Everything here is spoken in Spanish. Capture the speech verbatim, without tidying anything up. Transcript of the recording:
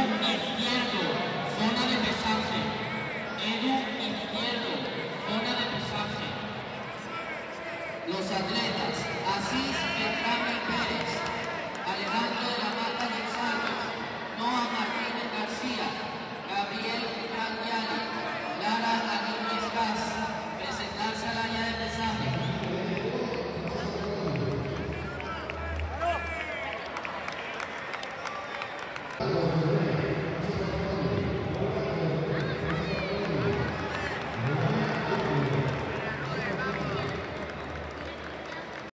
izquierdo, zona de pesaje. Edu izquierdo, zona de pesaje. Los atletas, Asís Benjamín Pérez, Alejandro de la